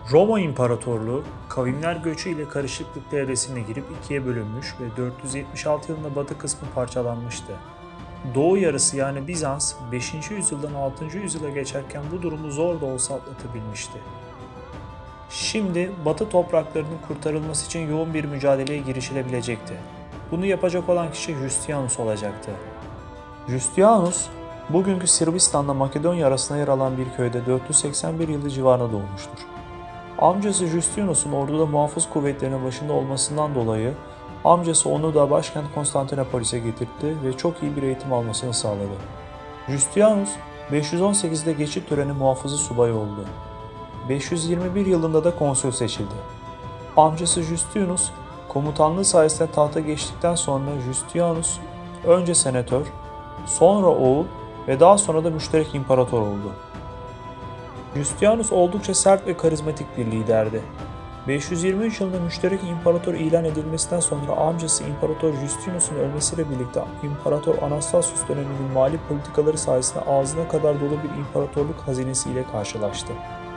Roma İmparatorluğu, kavimler göçü ile karışıklık devresine girip ikiye bölünmüş ve 476 yılında batı kısmı parçalanmıştı. Doğu yarısı yani Bizans, 5. yüzyıldan 6. yüzyıla geçerken bu durumu zor da olsa atlatabilmişti. Şimdi batı topraklarının kurtarılması için yoğun bir mücadeleye girişilebilecekti. Bunu yapacak olan kişi Justianus olacaktı. Justianus, bugünkü Sırbistan'la Makedonya arasında yer alan bir köyde 481 yılı civarında doğmuştur. Amcası Justinus'un orduda muhafız kuvvetlerinin başında olmasından dolayı amcası onu da başkent Konstantinopolis'e getirtti ve çok iyi bir eğitim almasını sağladı. Justianus 518'de geçit töreni muhafızı subayı oldu. 521 yılında da konsül seçildi. Amcası Justinus komutanlığı sayesinde tahta geçtikten sonra Justianus önce senatör, sonra oğul ve daha sonra da müşterek imparator oldu. Justianus oldukça sert ve karizmatik bir liderdi. 523 yılında müşterek imparator ilan edilmesinden sonra amcası İmparator Justinus'un ölmesiyle birlikte İmparator Anastasius döneminin mali politikaları sayesinde ağzına kadar dolu bir imparatorluk hazinesi ile karşılaştı.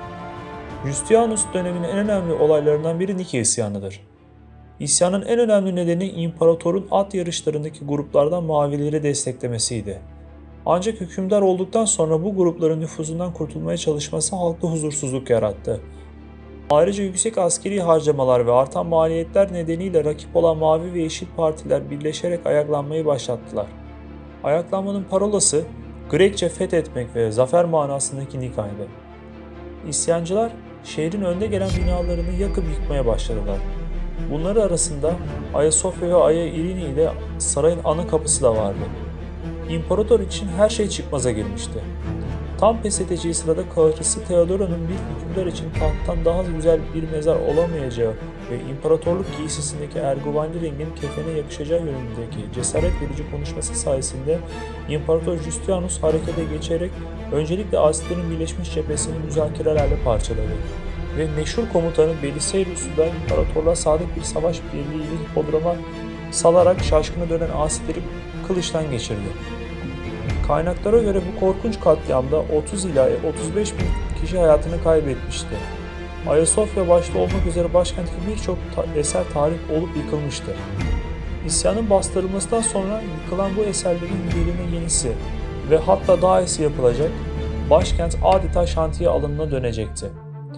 Justianus döneminin en önemli olaylarından biri Nikea isyanıdır. İsyanın en önemli nedeni imparatorun at yarışlarındaki gruplardan Mavileri desteklemesiydi. Ancak hükümdar olduktan sonra bu grupların nüfuzundan kurtulmaya çalışması halkta huzursuzluk yarattı. Ayrıca yüksek askeri harcamalar ve artan maliyetler nedeniyle rakip olan Mavi ve Yeşil partiler birleşerek ayaklanmayı başlattılar. Ayaklanmanın parolası Grekçe fethetmek ve zafer manasındaki Nika'ydı. İsyancılar şehrin önde gelen binalarını yakıp yıkmaya başladılar. Bunları arasında Ayasofya ve Aya İrini ile sarayın ana kapısı da vardı. İmparator için her şey çıkmaza girmişti. Tam pes edeceği sırada karısı Theodora'nın bir hükümdar için tahttan daha güzel bir mezar olamayacağı ve imparatorluk giysisindeki erguvanlı rengin kefene yakışacağı yönündeki cesaret verici konuşması sayesinde İmparator Justianus harekete geçerek öncelikle Asitlerin birleşmiş cephesini müzakerelerle parçaladı ve meşhur komutanı Belisarius'u da imparatorluğa sadık bir savaş birliğiyle hipodroma salarak şaşkına dönen Asitleri kılıçtan geçirdi. Kaynaklara göre bu korkunç katliamda 30 ila 35 bin kişi hayatını kaybetmişti. Ayasofya başta olmak üzere başkentteki birçok eser tahrip olup yıkılmıştı. İsyanın bastırılmasından sonra yıkılan bu eserlerin yerine yenisi ve hatta daha iyisi yapılacak, başkent adeta şantiye alanına dönecekti.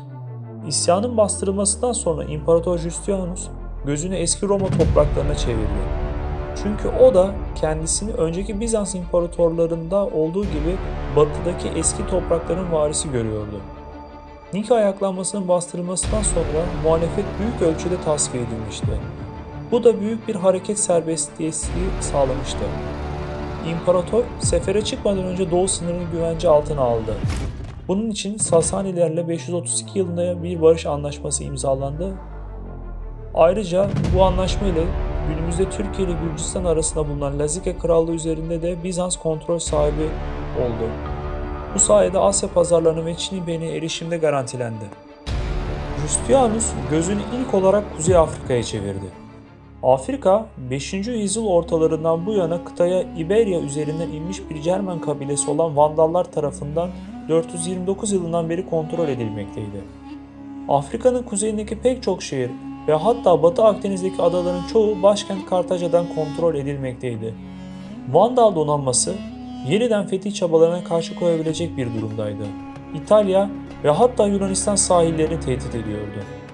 İsyanın bastırılmasından sonra İmparator Justianus gözünü eski Roma topraklarına çevirdi. Çünkü o da kendisini önceki Bizans imparatorlarında olduğu gibi batıdaki eski toprakların varisi görüyordu. Nika ayaklanmasının bastırılmasından sonra muhalefet büyük ölçüde tasfiye edilmişti. Bu da büyük bir hareket serbestliği sağlamıştı. İmparator sefere çıkmadan önce doğu sınırını güvence altına aldı. Bunun için Sasanilerle 532 yılında bir barış anlaşması imzalandı. Ayrıca bu anlaşma ile günümüzde Türkiye ile Gürcistan arasında bulunan Lazike Krallığı üzerinde de Bizans kontrol sahibi oldu. Bu sayede Asya pazarlarına ve Çin İpek'ine erişimde garantilendi. Justianus gözünü ilk olarak Kuzey Afrika'ya çevirdi. Afrika, 5. yüzyıl ortalarından bu yana kıtaya İberya üzerinden inmiş bir Cermen kabilesi olan Vandallar tarafından 429 yılından beri kontrol edilmekteydi. Afrika'nın kuzeyindeki pek çok şehir ve hatta Batı Akdeniz'deki adaların çoğu başkent Kartaca'dan kontrol edilmekteydi. Vandal donanması yeniden fetih çabalarına karşı koyabilecek bir durumdaydı. İtalya ve hatta Yunanistan sahillerini tehdit ediyordu.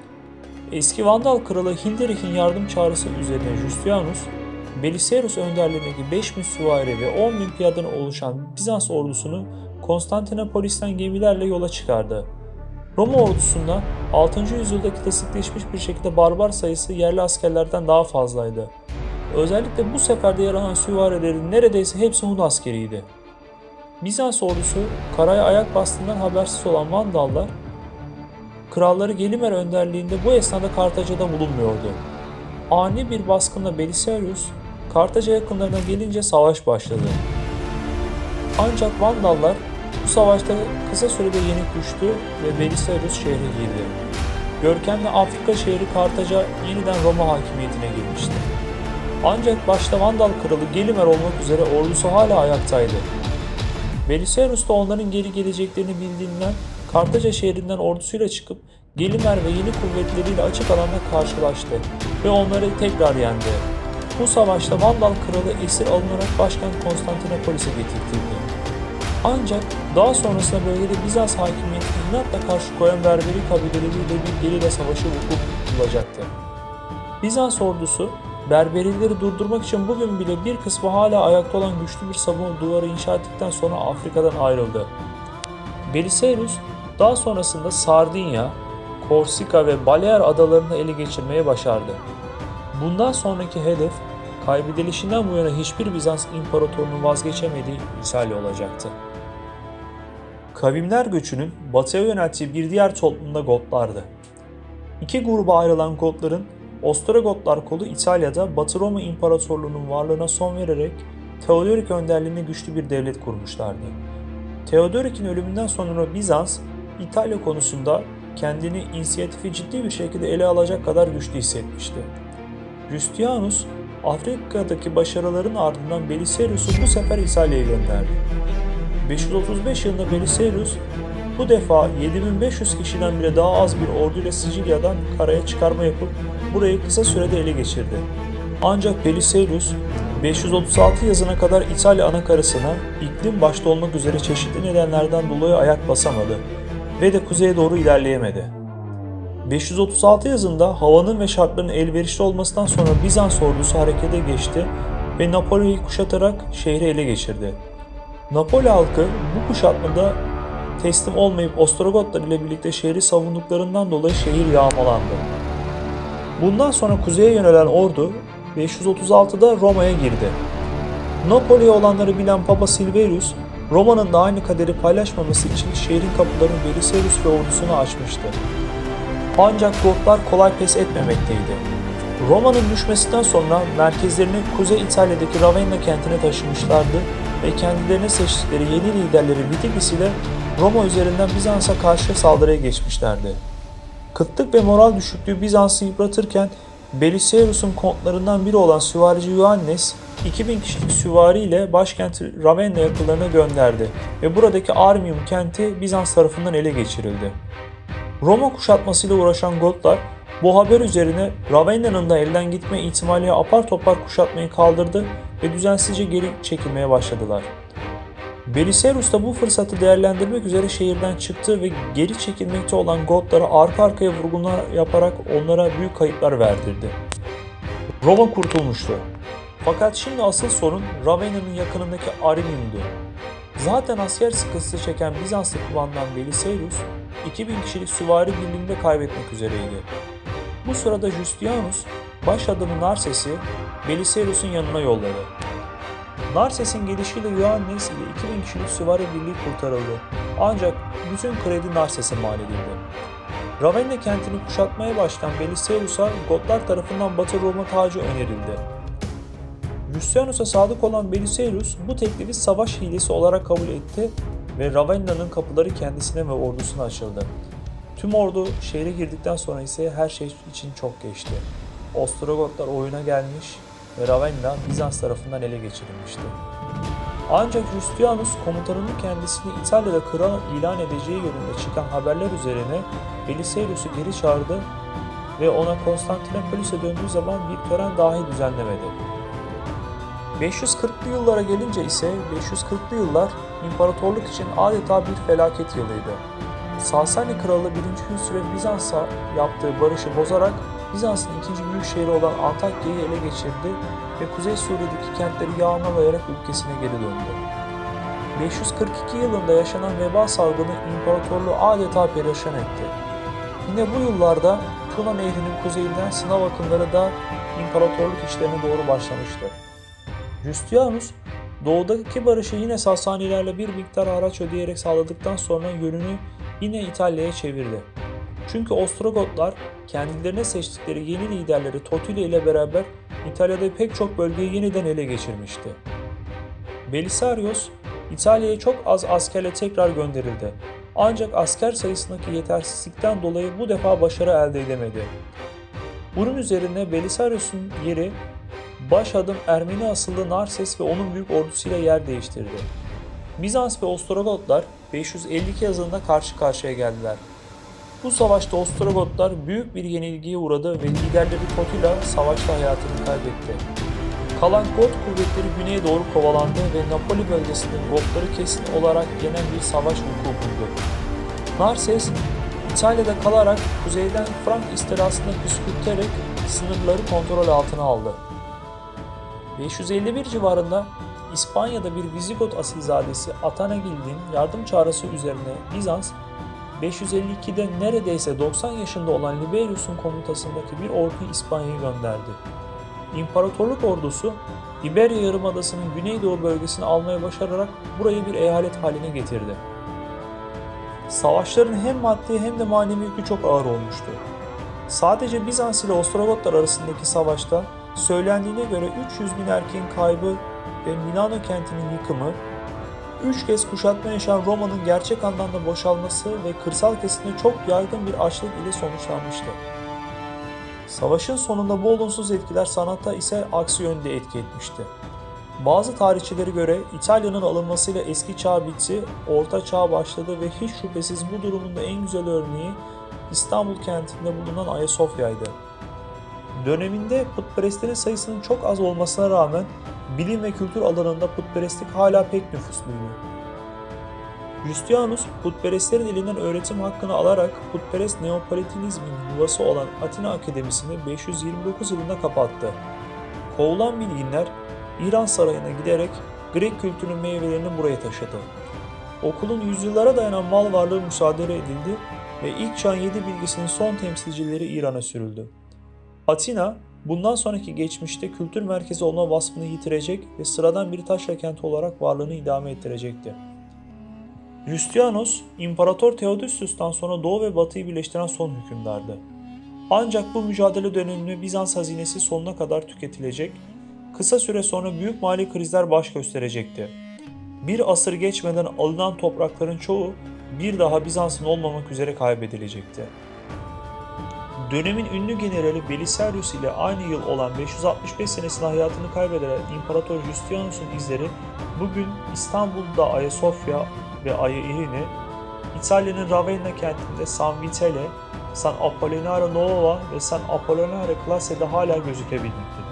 Eski Vandal kralı Hilderik'in yardım çağrısı üzerine Justianus, Belisarius önderliğindeki 5.000 süvari ve 10.000 piyaden oluşan Bizans ordusunu Konstantinopolis'ten gemilerle yola çıkardı. Roma ordusunda 6. yüzyıldaki klasikleşmiş bir şekilde barbar sayısı yerli askerlerden daha fazlaydı. Özellikle bu seferde yer alan süvarilerin neredeyse hepsi Hun askeriydi. Bizans ordusu karaya ayak bastığından habersiz olan Vandallar, kralları Gelimer önderliğinde bu esnada Kartaca'da bulunmuyordu. Ani bir baskınla Belisarius, Kartaca yakınlarına gelince savaş başladı. Ancak Vandallar bu savaşta kısa sürede yenik düştü ve Belisarius şehre girdi. Görkemli Afrika şehri Kartaca yeniden Roma hakimiyetine girmişti. Ancak başta Vandal kralı Gelimer olmak üzere ordusu hala ayaktaydı. Belisarius da onların geri geleceklerini bildiğinden Kartaca şehrinden ordusuyla çıkıp Gelimer ve yeni kuvvetleriyle açık alanda karşılaştı ve onları tekrar yendi. Bu savaşta Vandal kralı esir alınarak başkent Konstantinopolis'e getirtildi. Ancak daha sonrasında bölgede Bizans hakimiyetine inatla karşı koyan Berberi kabileleriyle bir gerilla savaşı vuku bulacaktı. Bizans ordusu Berberileri durdurmak için bugün bile bir kısmı hala ayakta olan güçlü bir savunma duvarı inşa ettikten sonra Afrika'dan ayrıldı. Belisarius daha sonrasında Sardinya, Korsika ve Balear adalarını ele geçirmeye başardı. Bundan sonraki hedef, kaybedilişinden bu yana hiçbir Bizans imparatorunun vazgeçemediği İtalya olacaktı. Kavimler göçünün batıya yönelttiği bir diğer toplum da Gotlardı. İki gruba ayrılan Gotların Ostrogotlar kolu İtalya'da Batı Roma İmparatorluğu'nun varlığına son vererek Theodorik önderliğinde güçlü bir devlet kurmuşlardı. Theodorik'in ölümünden sonra Bizans, İtalya konusunda kendini inisiyatifi ciddi bir şekilde ele alacak kadar güçlü hissetmişti. Justianus, Afrika'daki başarıların ardından Belisarius'u bu sefer İtalya'ya gönderdi. 535 yılında Belisarius, bu defa 7500 kişiden bile daha az bir orduyla Sicilya'dan karaya çıkarma yapıp burayı kısa sürede ele geçirdi. Ancak Belisarius, 536 yazına kadar İtalya anakarasına iklim başta olmak üzere çeşitli nedenlerden dolayı ayak basamadı ve de kuzeye doğru ilerleyemedi. 536 yazında havanın ve şartların elverişli olmasından sonra Bizans ordusu harekete geçti ve Napoli'yi kuşatarak şehri ele geçirdi. Napoli halkı bu kuşatmada teslim olmayıp Ostrogotlar ile birlikte şehri savunduklarından dolayı şehir yağmalandı. Bundan sonra kuzeye yönelen ordu 536'da Roma'ya girdi. Napoli'ye olanları bilen Papa Silverius, Roma'nın da aynı kaderi paylaşmaması için şehrin kapılarını Belisarius ve ordusuna açmıştı. Ancak Gotlar kolay pes etmemekteydi. Roma'nın düşmesinden sonra merkezlerini Kuzey İtalya'daki Ravenna kentine taşımışlardı ve kendilerine seçtikleri yeni liderleri Vitigis ile Roma üzerinden Bizans'a karşı saldırıya geçmişlerdi. Kıtlık ve moral düşüklüğü Bizans'ı yıpratırken Belisarius'un kontlarından biri olan süvarici Ioannes 2000 kişilik süvari ile başkent Ravenna yakınlarına gönderdi ve buradaki Armium kenti Bizans tarafından ele geçirildi. Roma kuşatmasıyla uğraşan Gotlar bu haber üzerine Ravenna'nın da elden gitme ihtimaliyle apar topar kuşatmayı kaldırdı ve düzensizce geri çekilmeye başladılar. Belisarius da bu fırsatı değerlendirmek üzere şehirden çıktı ve geri çekilmekte olan Gotlara arka arkaya vurgunlar yaparak onlara büyük kayıplar verdirdi. Roma kurtulmuştu. Fakat şimdi asıl sorun Ravenna'nın yakınındaki Arminium'du. Zaten asker sıkıntısı çeken Bizanslı kumandan Belisarius, 2000 kişilik süvari birliğini kaybetmek üzereydi. Bu sırada Justianus, baş adamı Narses'i Belisarius'un yanına yolladı. Narses'in gelişiyle Ioannes ile 2000 kişilik süvari birliği kurtarıldı. Ancak bütün kredi Narses'e mal edildi. Ravenna kentini kuşatmaya başlayan Belisarius'a Gotlar tarafından Batı Roma tacı önerildi. Justianus'a sadık olan Belisarius bu teklifi savaş hilesi olarak kabul etti ve Ravenna'nın kapıları kendisine ve ordusuna açıldı. Tüm ordu şehre girdikten sonra ise her şey için çok geçti. Ostrogotlar oyuna gelmiş ve Ravenna Bizans tarafından ele geçirilmişti. Ancak Justianus komutanının kendisini İtalya'da kral ilan edeceği yönünde çıkan haberler üzerine Belisarius'u geri çağırdı ve ona Konstantinopolis'e döndüğü zaman bir tören dahi düzenlemedi. 540'lı yıllara gelince ise 540'lı yıllar imparatorluk için adeta bir felaket yılıydı. Sasani kralı 1. Hüsrev ve Bizans'a yaptığı barışı bozarak Bizans'ın ikinci büyük şehri olan Antakya'yı ele geçirdi ve Kuzey Suriye'deki kentleri yağmalayarak ülkesine geri döndü. 542 yılında yaşanan veba salgını imparatorluğu adeta perişan etti. Yine bu yıllarda Tuna Nehri'nin kuzeyinden sınav akınları da imparatorluk işlerine doğru başlamıştı. Justianus, doğudaki barışı yine Sasanilerle bir miktar haraç ödeyerek sağladıktan sonra yönünü yine İtalya'ya çevirdi. Çünkü Ostrogotlar kendilerine seçtikleri yeni liderleri Totila ile beraber İtalya'da pek çok bölgeyi yeniden ele geçirmişti. Belisarius, İtalya'ya çok az askerle tekrar gönderildi. Ancak asker sayısındaki yetersizlikten dolayı bu defa başarı elde edemedi. Bunun üzerine Belisarius'un yeri baş adım Ermeni asıllı Narses ve onun büyük ordusuyla yer değiştirdi. Bizans ve Ostrogotlar 552 yazında karşı karşıya geldiler. Bu savaşta Ostrogotlar büyük bir yenilgiye uğradı ve liderleri Totila savaşta hayatını kaybetti. Kalan Got kuvvetleri güneye doğru kovalandı ve Napoli bölgesinde Gotları kesin olarak yenen bir savaş vuku buldu. Narses, İtalya'da kalarak kuzeyden Frank istilasını püskürterek sınırları kontrol altına aldı. 551 civarında İspanya'da bir Vizigot asilzadesi Atanagild'in yardım çağrısı üzerine Bizans, 552'de neredeyse 90 yaşında olan Liberius'un komutasındaki bir orduyu İspanya'ya gönderdi. İmparatorluk ordusu, İberya Yarımadası'nın güneydoğu bölgesini almaya başararak burayı bir eyalet haline getirdi. Savaşların hem maddi hem de manevi yükü çok ağır olmuştu. Sadece Bizans ile Ostrogotlar arasındaki savaşta söylendiğine göre 300.000 erkeğin kaybı ve Milano kentinin yıkımı, 3 kez kuşatma yaşayan Roma'nın gerçek anlamda boşalması ve kırsal kesimde çok yaygın bir açlık ile sonuçlanmıştı. Savaşın sonunda bu olumsuz etkiler sanatta ise aksi yönde etki etmişti. Bazı tarihçilere göre İtalya'nın alınmasıyla eski çağ bitti, orta çağ başladı ve hiç şüphesiz bu durumun da en güzel örneği İstanbul kentinde bulunan Ayasofya'ydı. Döneminde putperestlerin sayısının çok az olmasına rağmen bilim ve kültür alanında putperestlik hala pek nüfusluydu. Justianus, putperestlerin elinden öğretim hakkını alarak putperest Neoplatonizmin yuvası olan Atina Akademisi'ni 529 yılında kapattı. Kovulan bilginler İran sarayına giderek Grek kültürünün meyvelerini buraya taşıdı. Okulun yüzyıllara dayanan mal varlığı müsaade edildi ve ilk çağın 7 bilgisinin son temsilcileri İran'a sürüldü. Atina, bundan sonraki geçmişte kültür merkezi olma vasfını yitirecek ve sıradan bir taşra kenti olarak varlığını idame ettirecekti. Justianus, İmparator Theodosius'tan sonra Doğu ve Batı'yı birleştiren son hükümdardı. Ancak bu mücadele döneminde Bizans hazinesi sonuna kadar tüketilecek, kısa süre sonra büyük mali krizler baş gösterecekti. Bir asır geçmeden alınan toprakların çoğu bir daha Bizans'ın olmamak üzere kaybedilecekti. Dönemin ünlü generali Belisarius ile aynı yıl olan 565 senesinde hayatını kaybeden İmparator Justianus'un izleri bugün İstanbul'da Ayasofya ve Hagia Irene, İtalya'nın Ravenna kentinde San Vitale, San Apollinare Nuovo ve San Apollinare Classe'de hala gözükebilmektedir.